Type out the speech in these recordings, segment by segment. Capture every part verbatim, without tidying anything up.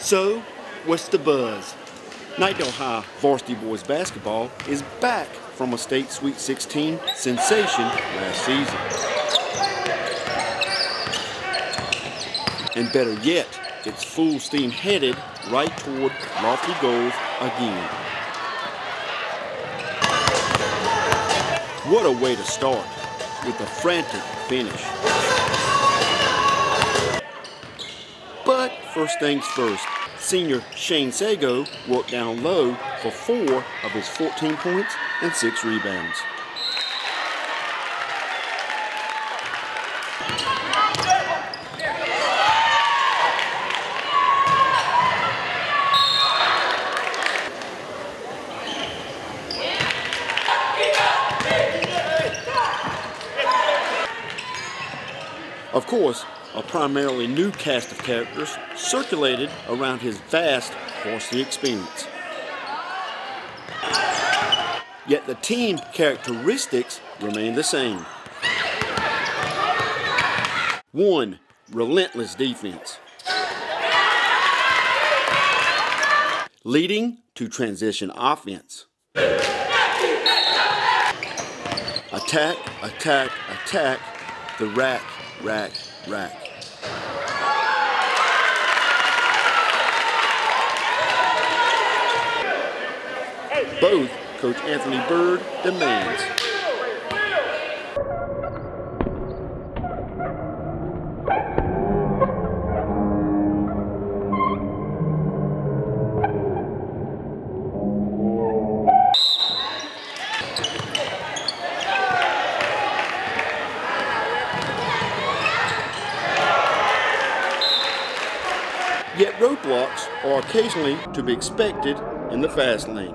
So, what's the buzz? Knightdale High varsity boys basketball is back from a state Sweet sixteen sensation last season. And better yet, it's full steam headed right toward lofty goals again. What a way to start with a frantic finish. But first things first, senior Shane Sago worked down low for four of his fourteen points and six rebounds. Of course, a primarily new cast of characters circulated around his vast varsity experience. Yet the team characteristics remain the same. One, relentless defense, leading to transition offense. Attack, attack, attack, the rack, rack, rack. Both Coach Anthony Bird demands. Yet roadblocks are occasionally to be expected in the fast lane.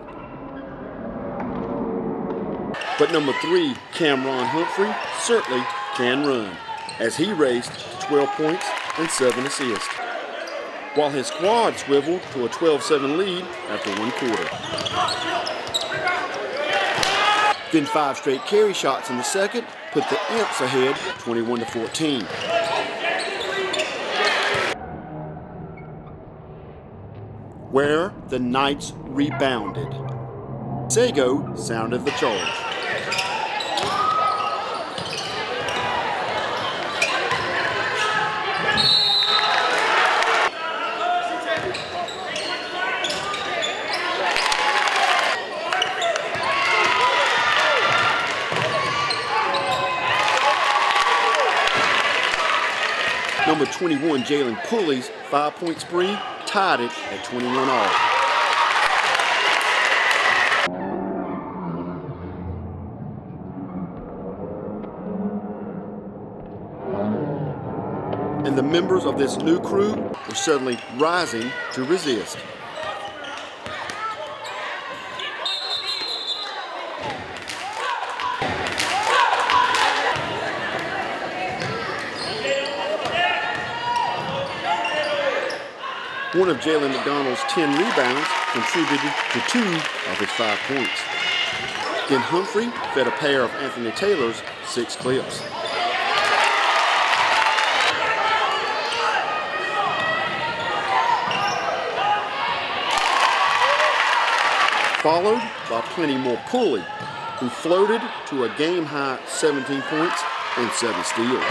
But number three, Cameron Humphrey, certainly can run, as he raced to twelve points and seven assists, while his squad swiveled to a twelve seven lead after one quarter. Then five straight carry shots in the second put the Imps ahead twenty-one to fourteen. Where the Knights rebounded. Sago sounded the charge. Number twenty-one, Jalen Pulley's five-point spree tied it at twenty-one all. And the members of this new crew were suddenly rising to resist. One of Jalen McDonald's ten rebounds contributed to two of his five points. Then Humphrey fed a pair of Anthony Taylor's six clips. Followed by plenty more Pulley, who floated to a game-high seventeen points and seven steals.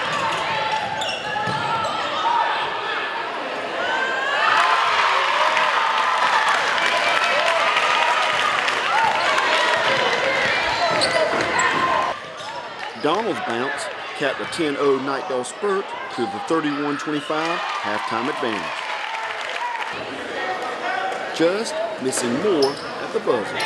Donald's bounce capped a ten oh Knightdale spurt to the thirty-one twenty-five halftime advantage. Just missing more at the buzzer.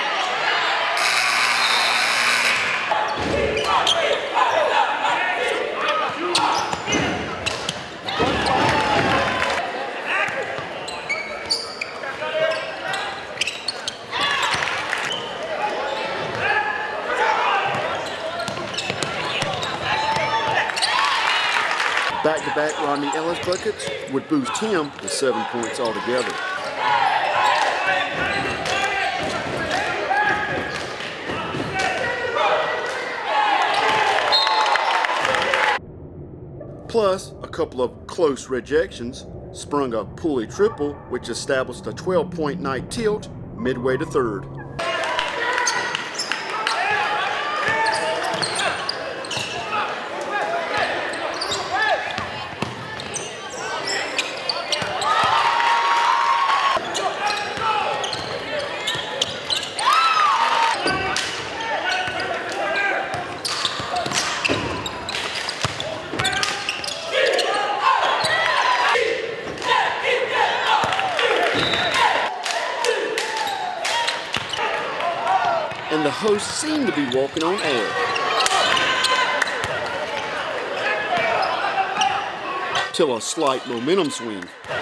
Back-to-back Rodney Ellis buckets would boost him to seven points altogether. Plus a couple of close rejections sprung a pulley triple, which established a twelve-point night tilt midway to third. And the hosts seem to be walking on air. Till a slight momentum swing.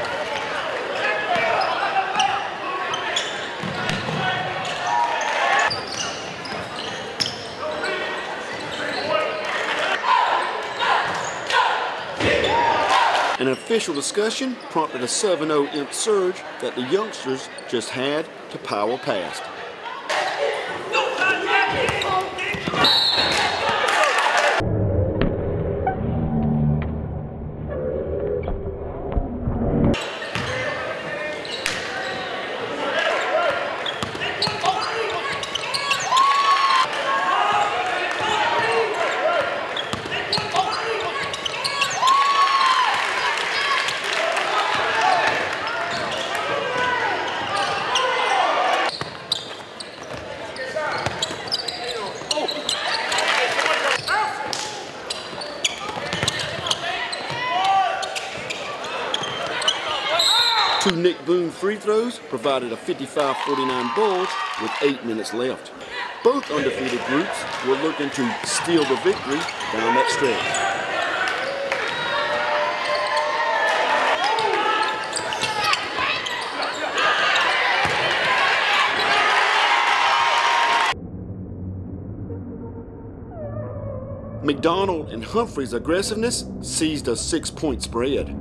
An official discussion prompted a seven oh imp surge that the youngsters just had to power past. Two Nick Boone free throws provided a fifty-five forty-nine bulge with eight minutes left. Both undefeated groups were looking to steal the victory down that stretch. McDonald and Humphrey's aggressiveness seized a six-point spread.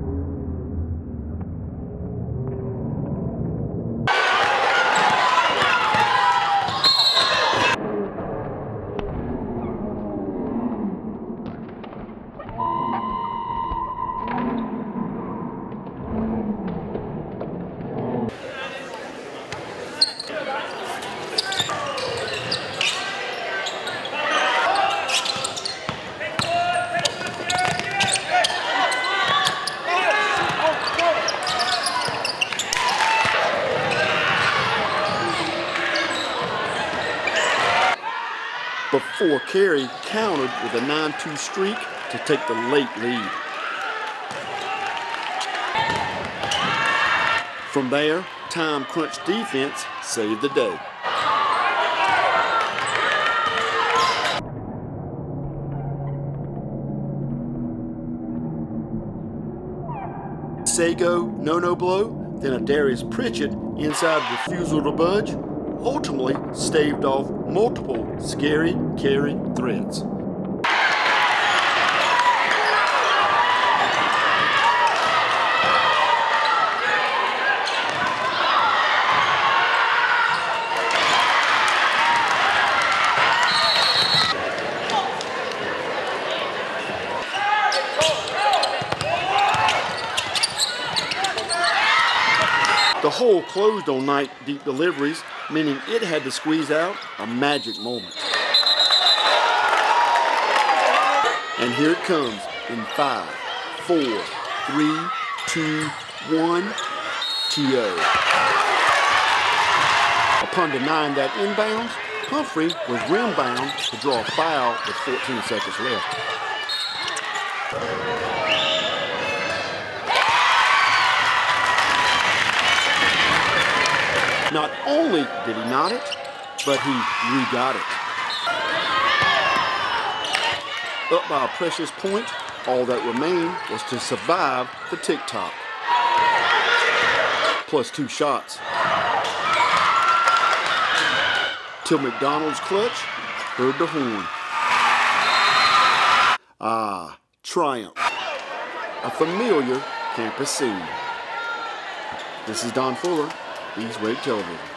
Before Carey countered with a nine two streak to take the late lead. From there, time crunch defense saved the day. Sago no-no blow, then a Darius Pritchett inside refusal to budge, ultimately staved off multiple scary Carey threats. The hole closed on night deep deliveries, meaning it had to squeeze out a magic moment. And here it comes in five, four, three, two, one, T O. Upon denying that inbounds, Humphrey was rim bound to draw a foul with fourteen seconds left. Not only did he not it, but he re-got it. Up by a precious point, all that remained was to survive the tick-tock. Plus two shots. Till McDonald's clutch heard the horn. Ah, triumph. A familiar campus scene. This is Don Fuller, East Wake Television.